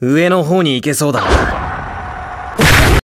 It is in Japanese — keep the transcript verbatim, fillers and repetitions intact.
上の方に行けそうだな。